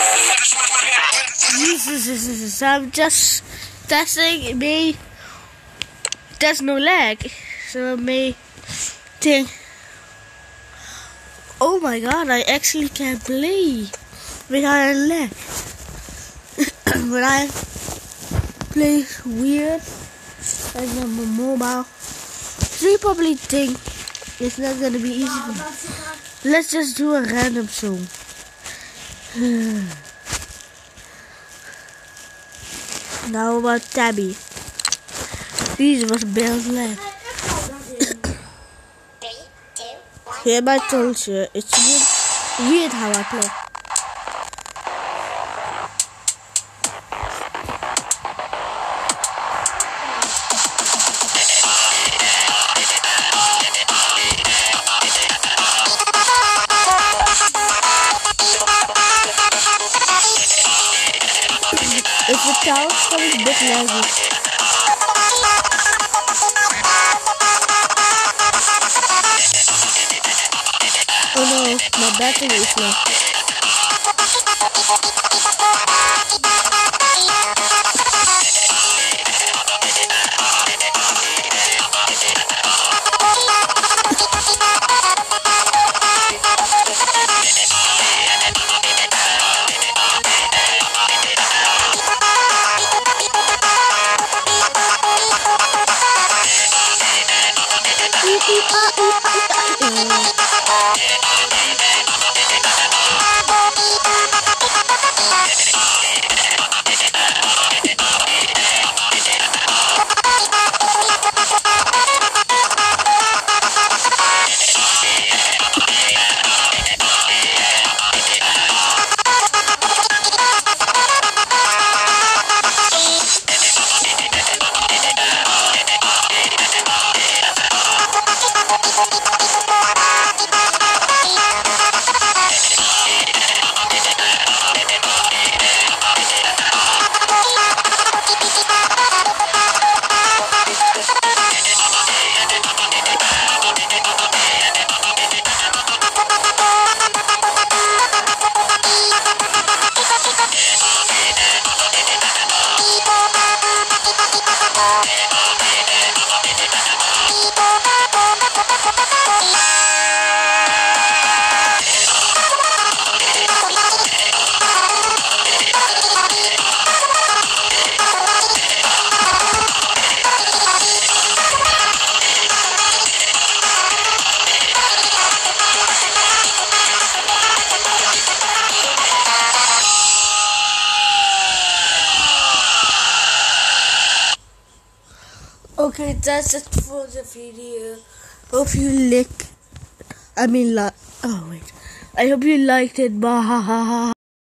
Jesus, I'm just testing me. There's no lag, so me think. Oh my god, I actually can play without a lag. When I play weird, like on my mobile, so you probably think it's not gonna be easy for me. Let's just do a random song. Now about Tabby. Deze was best lag. Yeah, I told you, it's weird how I play. If the tower is a bit laggy. Oh no, my battery is low. Okay, that's it for the video. Hope you I hope you liked it. Bye.